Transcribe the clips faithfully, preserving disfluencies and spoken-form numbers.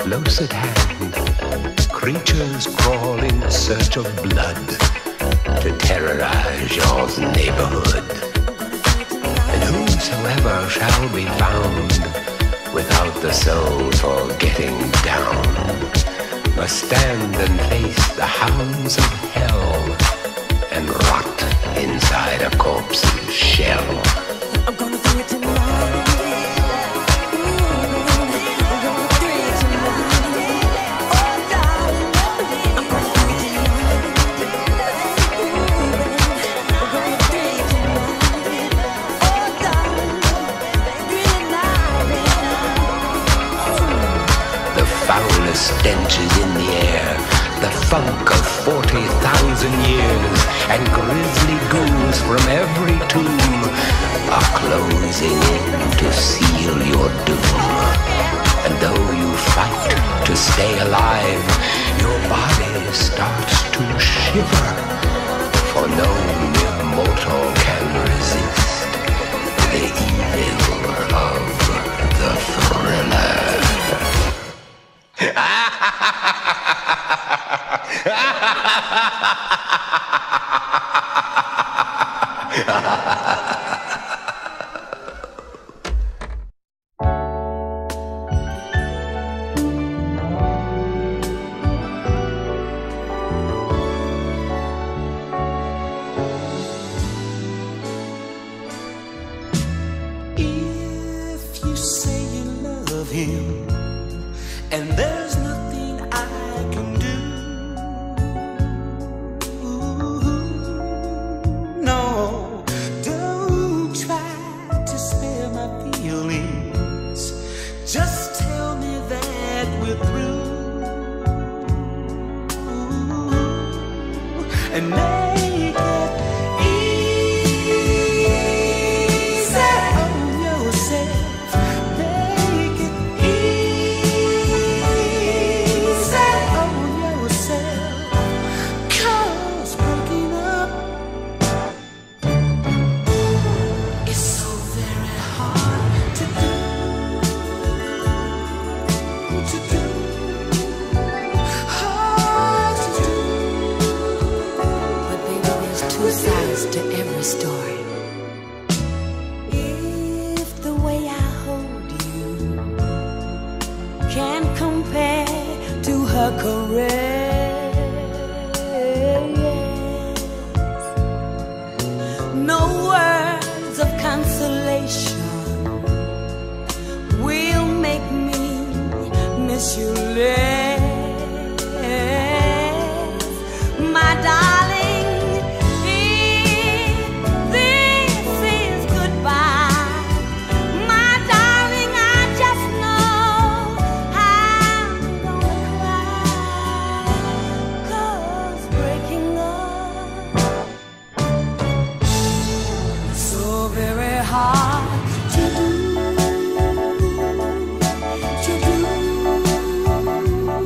close at hand, creatures crawl in search of blood to terrorize your neighborhood. And whosoever shall be found without the soul for getting down must stand and face the hounds of hell and rot inside a corpse's shell. I'm gonna do it tonight. Stench is in the air, the funk of forty thousand years, and grisly ghouls from every tomb are closing in to seal your doom. And though you fight to stay alive, your body starts to shiver, for no mere mortal can resist the evil of the thriller. If you say you love him and there's nothing I can do, no, don't try to spare my feelings. Just tell me that we're through and make it easy on yourself. Make it easy on yourself, 'cause breaking up is so very hard to do, to do, hard to do. But baby, there's two sides to every story. If the way I hold you can't compare to her caress, no words of consolation will make me miss you less, my darling. If this is goodbye, my darling, I just know I'm gonna cry, 'cause breaking up is so very hard to do, to do.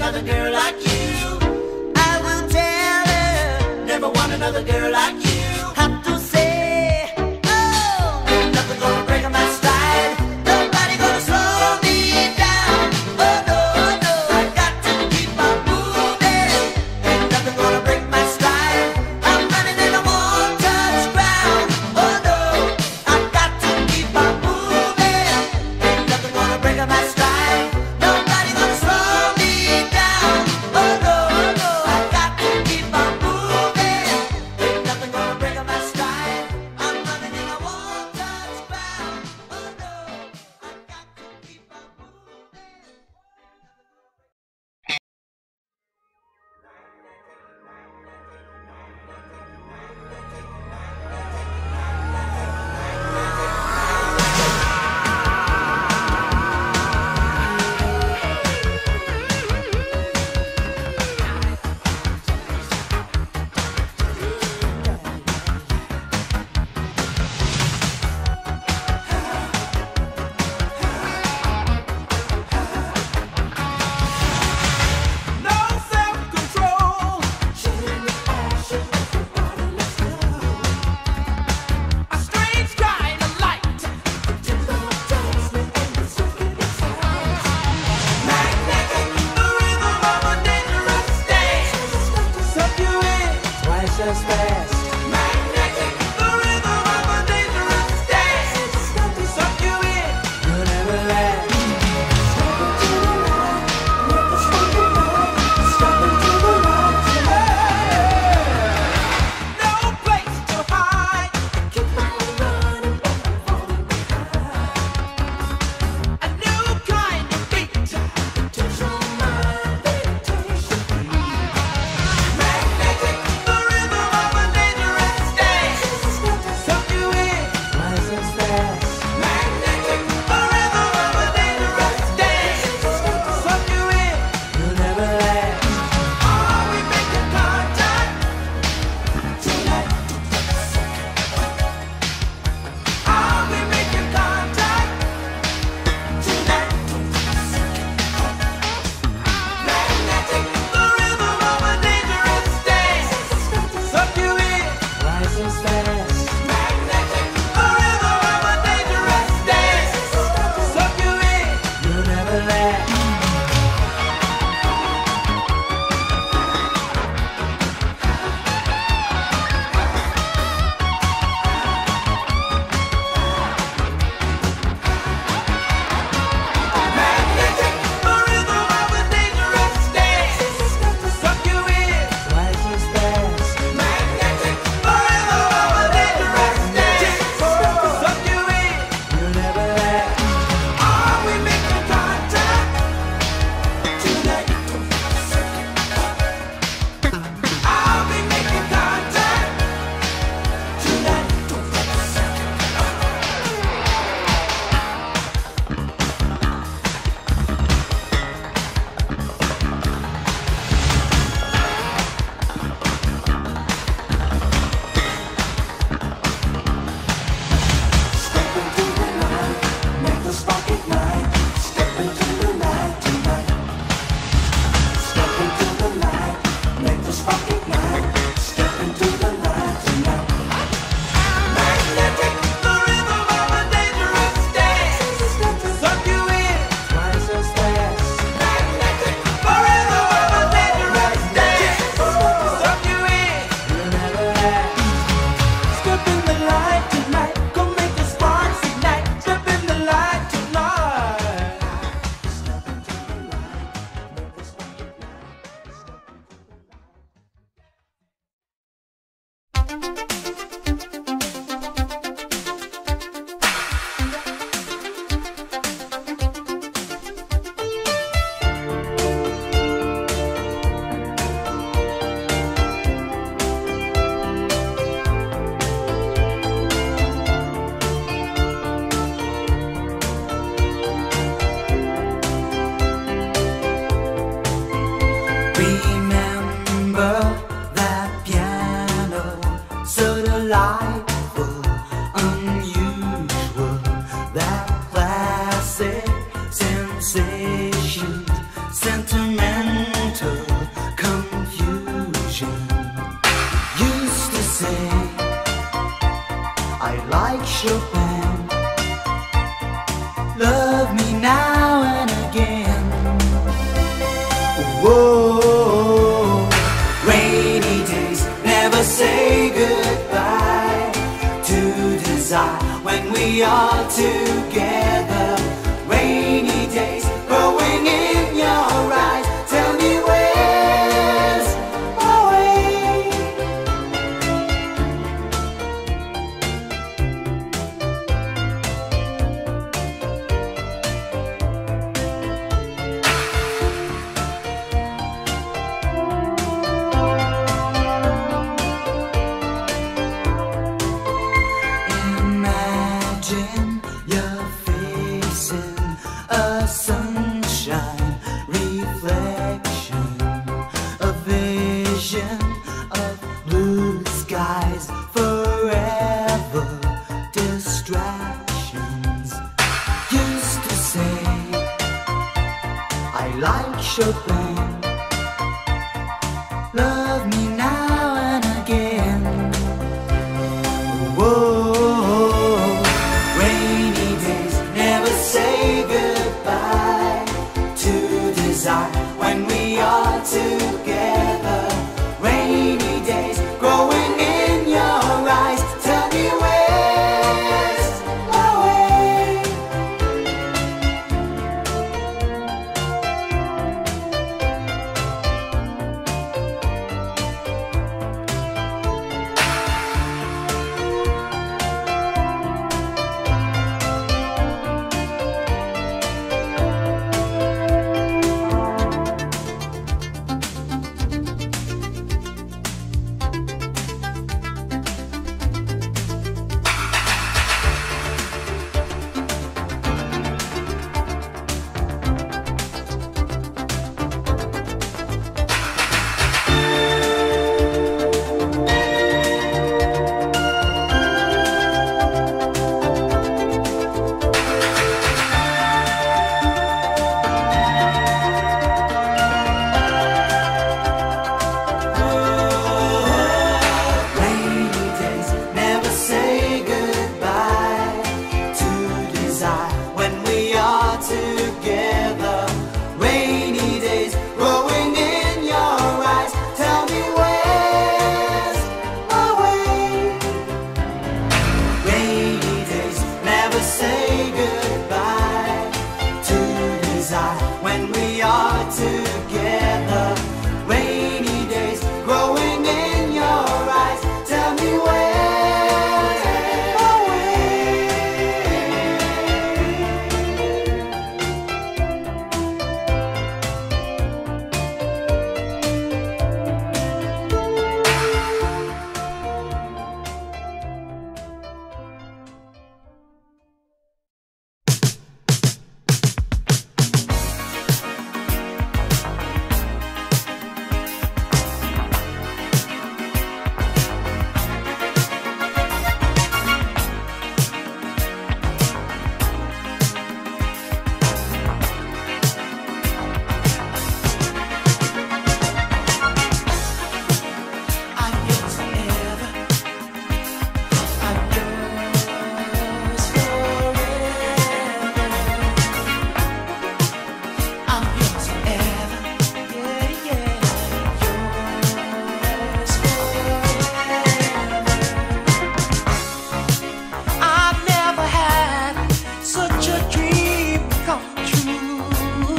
another girl like you. I will tell her, never want another girl like you. Have to say, oh, ain't nothing gonna break my stride. Nobody gonna slow me down. Oh no, no, I got to keep on moving. Ain't nothing gonna break my stride. I'm running and I won't touch ground. Oh no, I got to keep on moving. Ain't nothing gonna break my stride. Nobody gonna slow me down. Oh no, no, I got to keep on moving. Ain't nothing gonna break my stride. I'm running and I won't touch ground. Oh no, I got to keep on moving. No self-control. A strange kind of light. Magnetic, the rhythm of a dangerous dance. Suck you in twice as fast. Magnetic, the rhythm of a dangerous dance. Suck you in, you'll never last. No place to hide. Keep on running, a new kind of beat. Magnetic, the rhythm of a goodbye to desire when we are together. Rainy days growing in your eyes. Tell me where's my way? Imagine you're facing a sunshine reflection, a vision of blue skies forever. Distractions used to say I like Chopin. Love me now and again. Whoa, rainy days never say goodbye to desire when we are together. Rainy days growing in your eyes. Tell me where's my way? Rainy days never say goodbye to desire when we are together. Rainy days growing in your eyes. Tell me where's my way? Rainy days never say goodbye to desire when we are together. Rainy days growing in your eyes. Tell me where's my way? I'm yours forever. I'm yours forever. I'm yours forever. Yeah, yeah. Yours forever. I never had such a dream come true.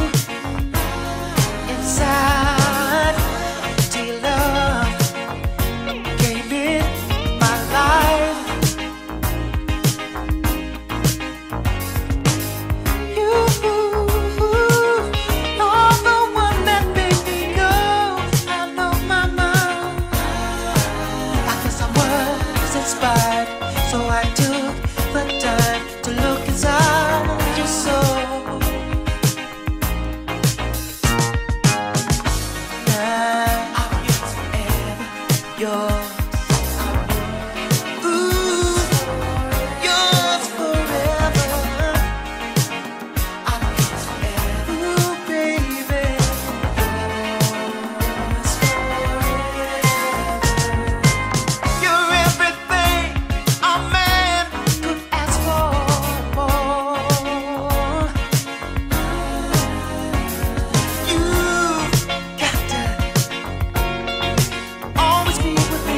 Inside, till love came in my life. You are the one that made me go out of my mind. I guess I was inspired, so I took the time to look inside your soul. Now I'm yours forever. Yours. Ooh, yours forever. I'm yours forever. Ooh, baby. Yours forever. You're everything a man could ask for. You've got to always be with me.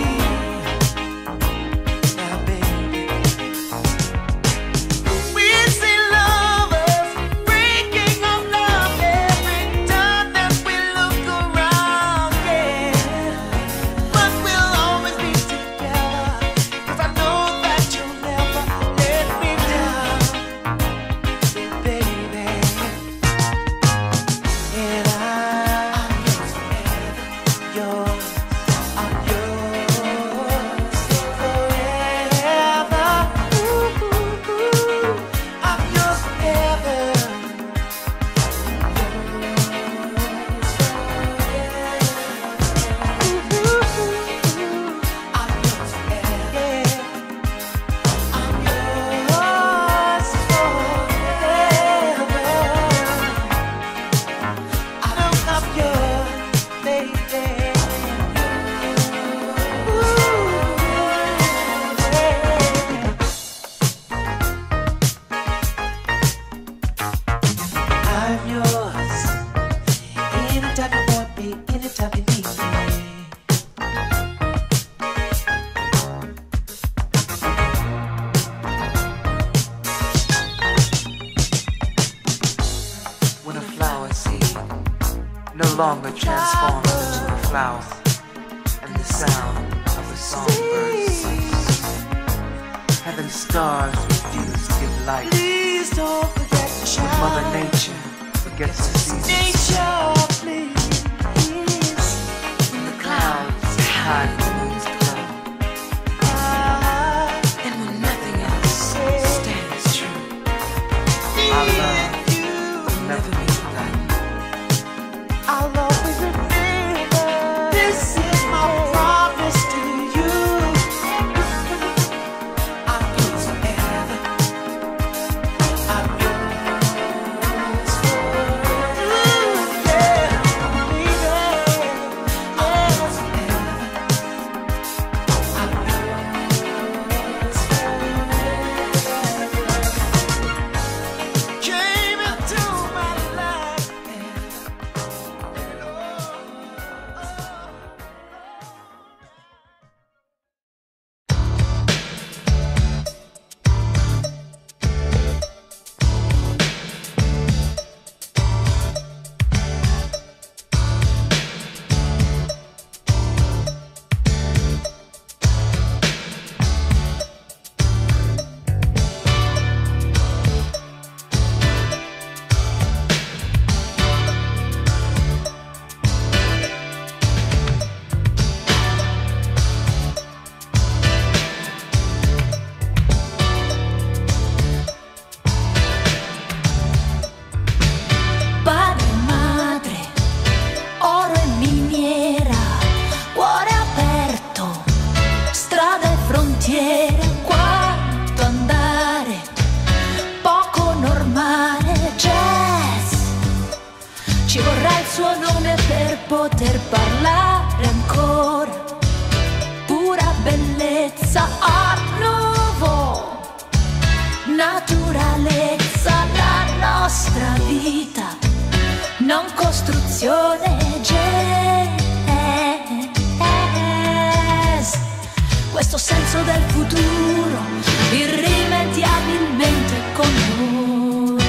time you need me. When a flower seed no longer transforms into a flower, and the sound of a songbird ceases, heaven's stars refuse to give light. Please don't forget to shine. When Mother Nature forgets the seasons. Nature, please. When the clouds hide the moon's glow, uh, And when nothing else stands true, our love will never be forgotten. I'll always remember. This is my promise to you. I'm yours forever. I'm yours forever. Yeah, baby. I'm yours forever. I'm yours forever. Came into my life. Padre e madre, oro e miniera, cuore aperto, strade e frontiere, quanto andare, poco normale, jazz. Ci vorrà il suo nome per poter parlare ancora, pura bellezza, art nouveau, naturalezza, la nostra vita, non costruzione, jazz. Questo senso del futuro, irrimediabilmente con noi.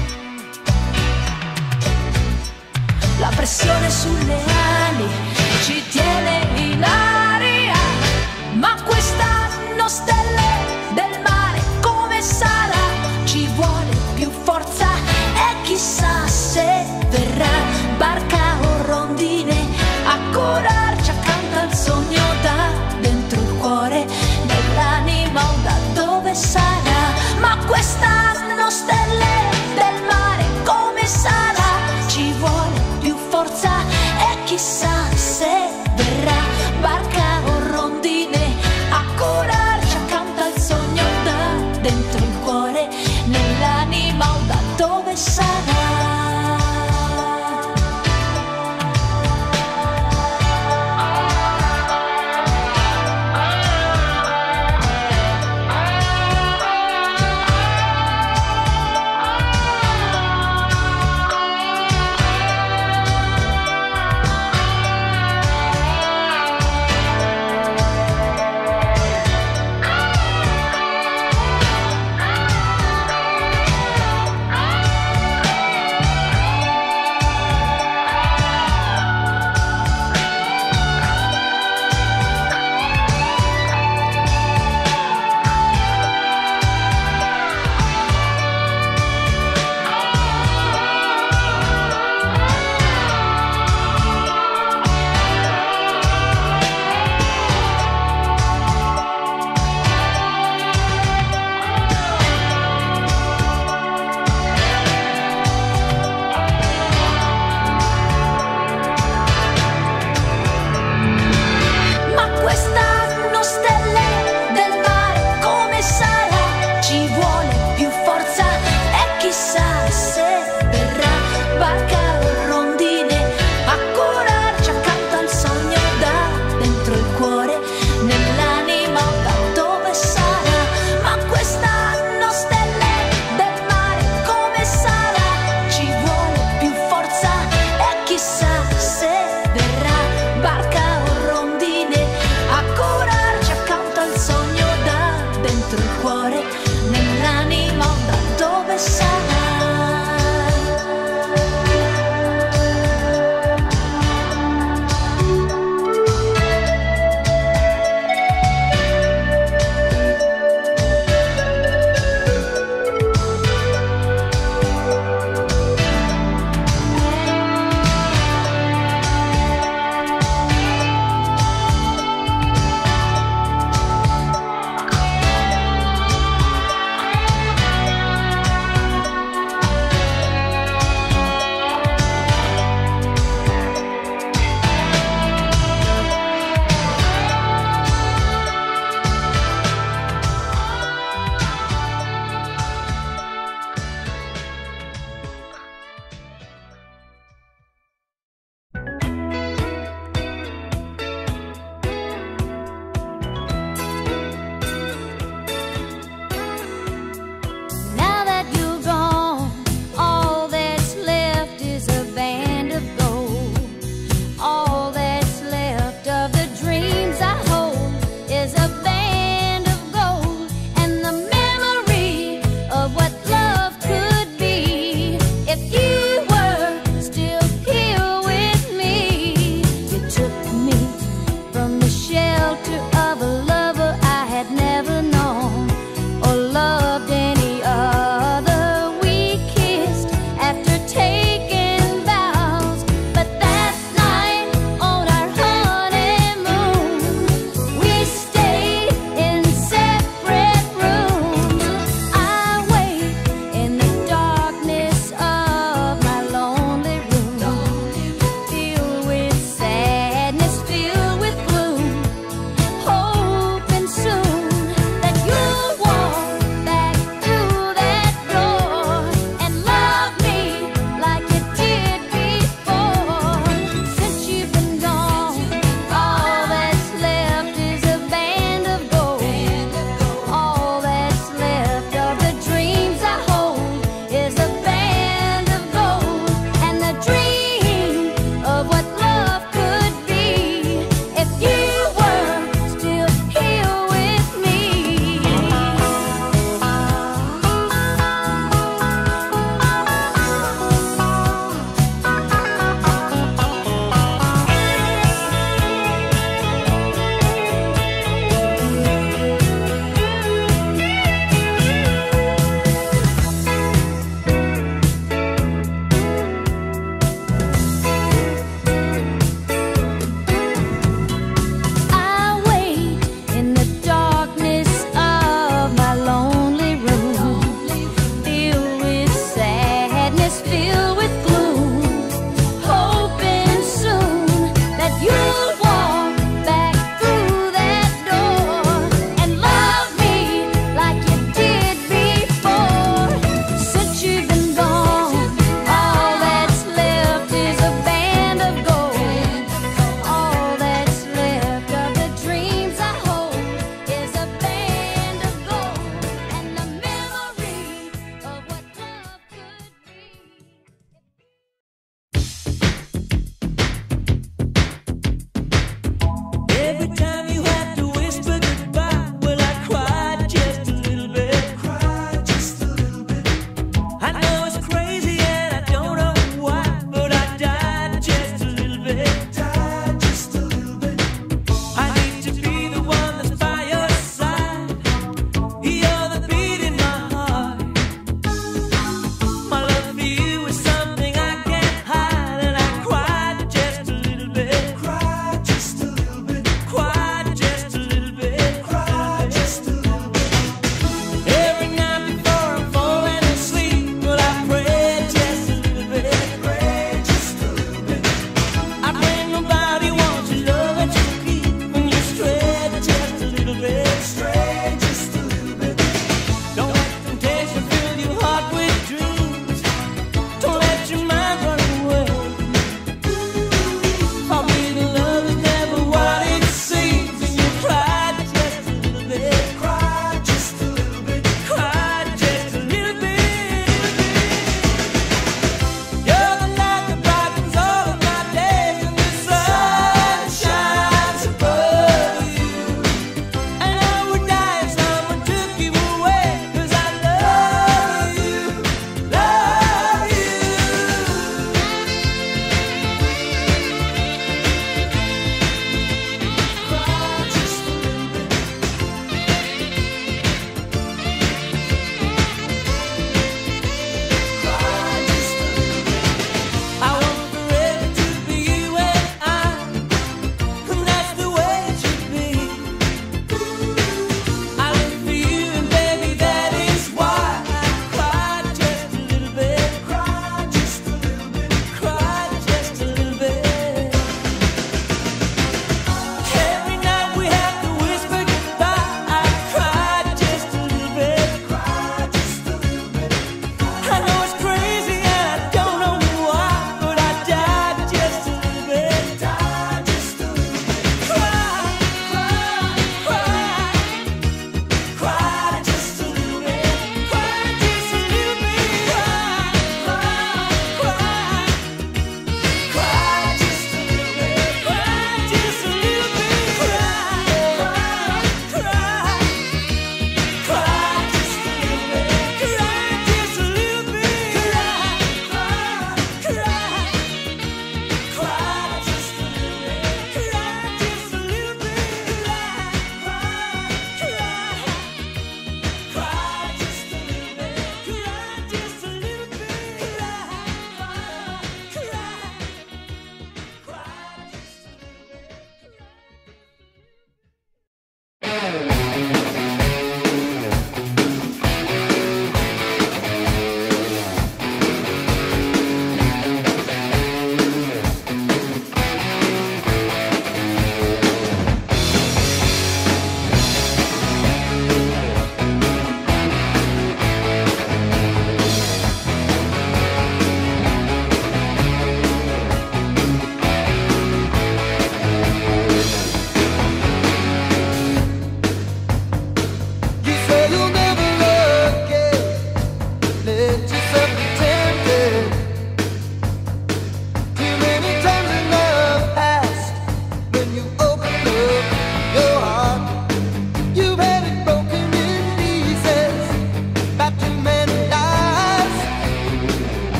La pressione sulle ali ci tiene in aria, ma quest'anno stelle del mare come sarà? Ci vuole più forza e chissà se verrà barca o rondine a curarci accanto al sogno da dentro il cuore, nell'anima o da dove sarà? Ma quest'anno stelle del mare come sarà? Ci vuole più forza e chissà se verrà